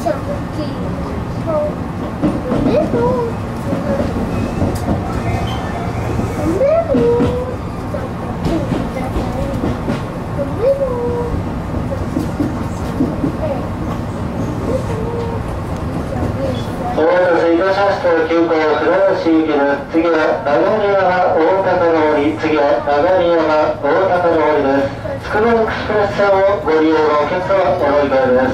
急行船橋行きです。次は流山大高通り、次は流山大高通りです。つくばエクスプレス線をご利用のお客様お乗り換えです。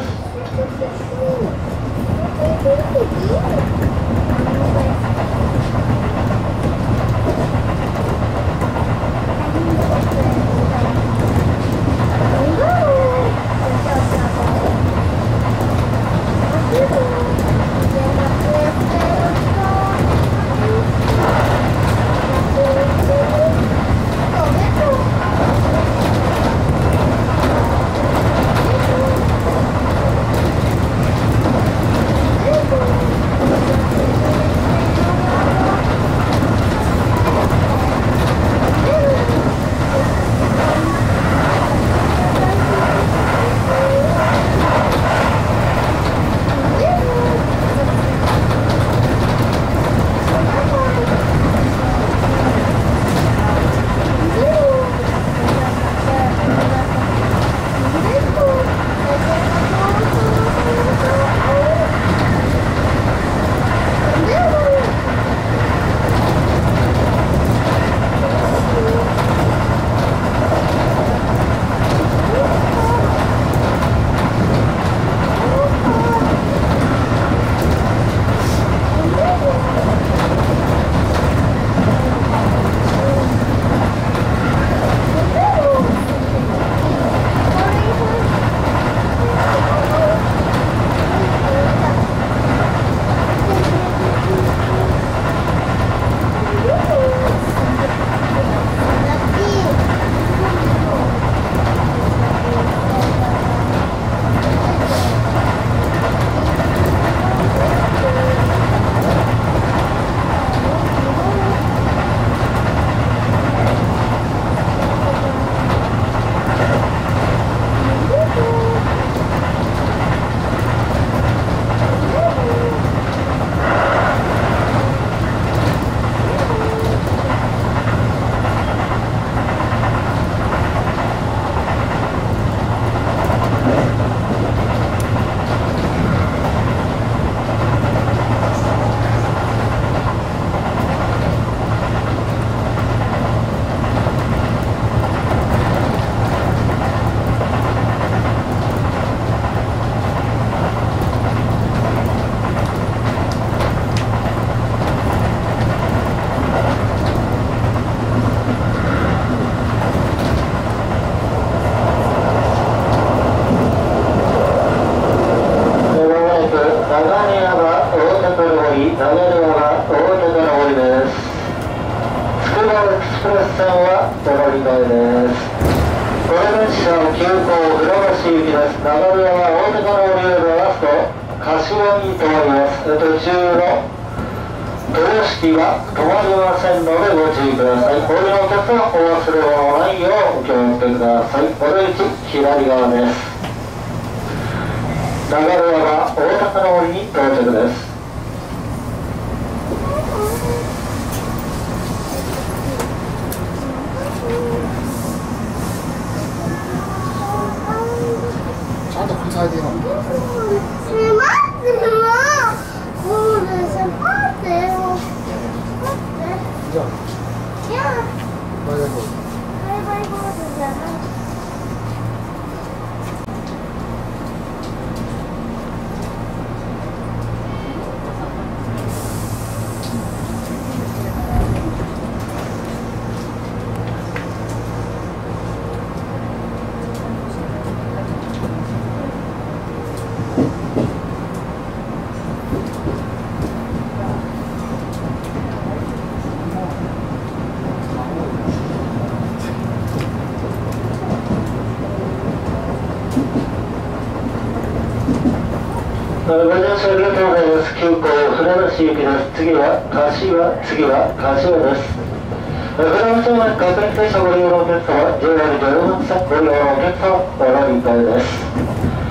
ご乗車ありがとうございます。急行船橋行きです。次は柏です。船橋前各駅停車ご利用のお客様、JR 常磐線ご利用のお客様、お乗り換えです。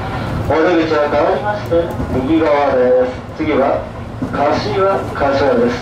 お出口は変わりまして右側です。次は柏です。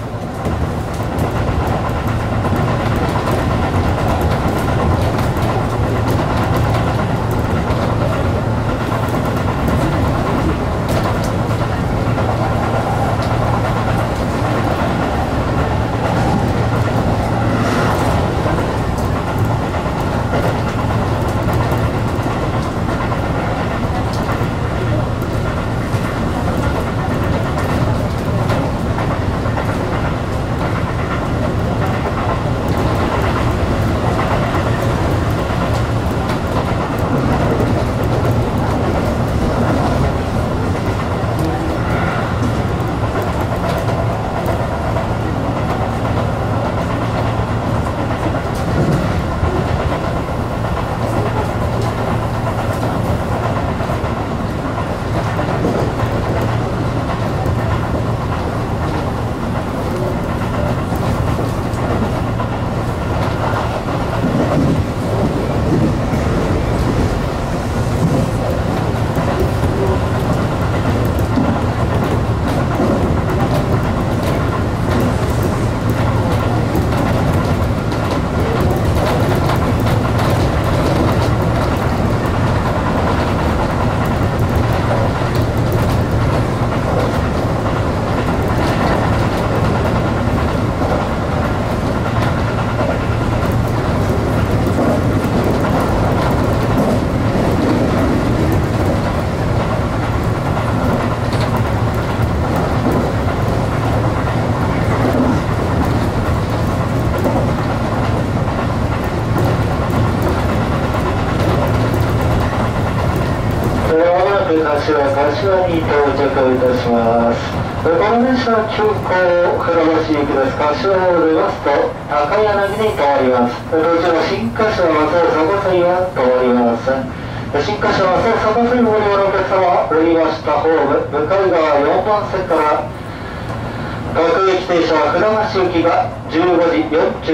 柏に到着いたします。この電車は急行船橋行きです。柏を出ますと高柳に停まります。途中の新柏松尾坂線は停まりません。新柏松尾坂線ご利用のお客様は降りましたホーム向かい側4番線から各駅停車は船橋行きが15時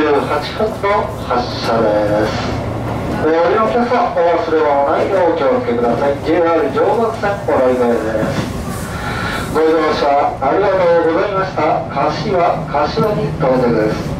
48分の発車です。お降りのお客様、お忘れ物ないようお気をつけください。JR 常磐線お乗り換えです。ご移動車ありがとうございました。柏に到着です。